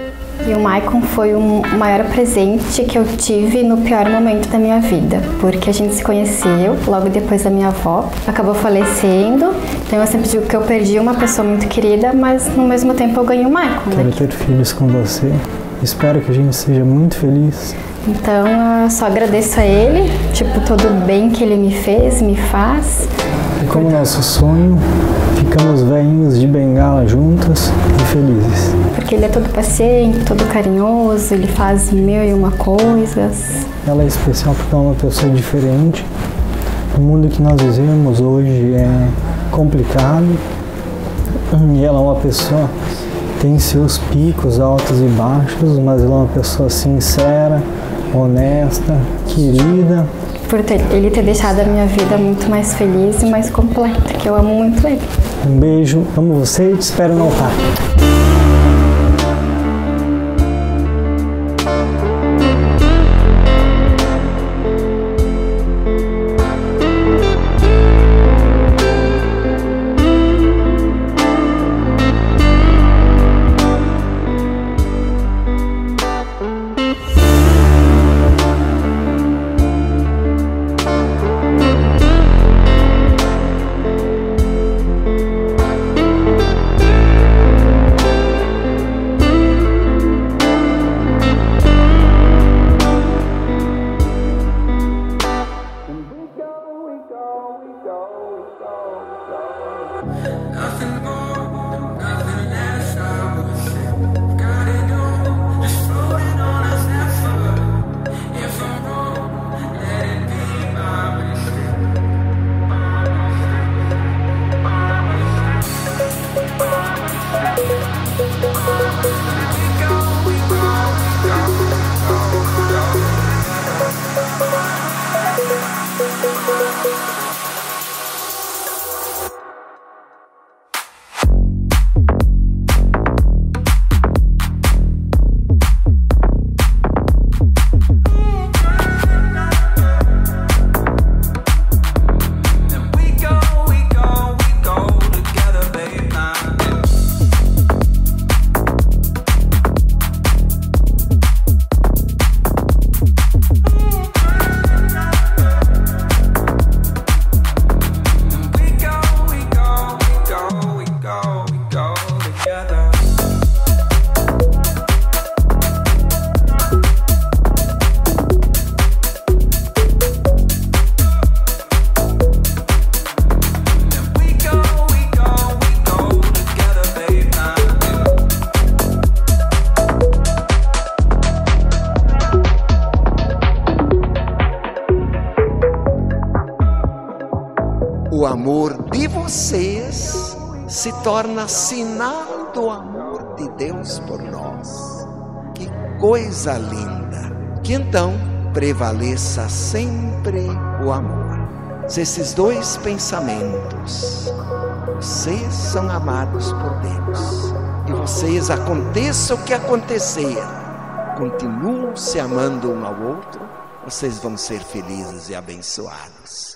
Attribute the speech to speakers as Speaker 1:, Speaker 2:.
Speaker 1: E o Maicon foi o maior presente que eu tive no pior momento da minha vida, porque a gente se conheceu logo depois da minha avó, acabou falecendo, então eu sempre digo que eu perdi uma pessoa muito querida, mas no mesmo tempo eu ganhei o Maicon, né?
Speaker 2: Quero ter filhos com você, espero que a gente seja muito feliz.
Speaker 1: Então eu só agradeço a ele, todo o bem que ele me fez, me faz.
Speaker 2: E como nosso sonho, ficamos velhinhos de bengala juntos e felizes.
Speaker 1: Porque ele é todo paciente, todo carinhoso, ele faz mil e uma coisas.
Speaker 2: Ela é especial porque ela é uma pessoa diferente. O mundo que nós vivemos hoje é complicado. E ela é uma pessoa que tem seus picos altos e baixos, mas ela é uma pessoa sincera, honesta, querida.
Speaker 1: Por ele ter deixado a minha vida muito mais feliz e mais completa, que eu amo muito ele.
Speaker 2: Um beijo, amo você e te espero no altar.
Speaker 3: O amor de vocês se torna sinal do amor de Deus por nós. Que coisa linda! Que então prevaleça sempre o amor. Se esses dois pensamentos, vocês são amados por Deus, e vocês, aconteça o que acontecer, continuam se amando um ao outro, vocês vão ser felizes e abençoados.